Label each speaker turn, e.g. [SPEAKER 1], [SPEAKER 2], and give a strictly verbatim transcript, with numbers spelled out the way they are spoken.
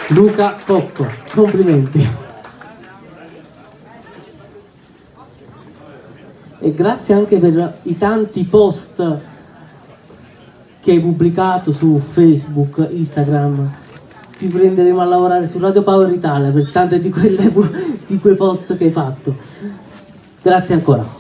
[SPEAKER 1] Luca Cocco, complimenti. E grazie anche per i tanti post che hai pubblicato su Facebook, Instagram. Ti prenderemo a lavorare su Radio Power Italia per tante di, quelle, di quei post che hai fatto. Grazie ancora.